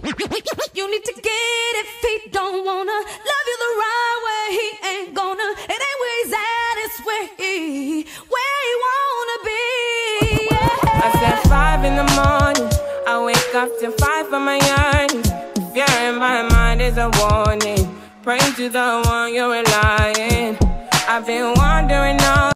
You need to get if he don't wanna love you the right way. He ain't gonna. It ain't where he's at, it's where he wanna be. Yeah. I said 5 in the morning. I wake up to 5 for my yearning. Fear in my mind is a warning. Pray to the one you're relying. I've been wandering on.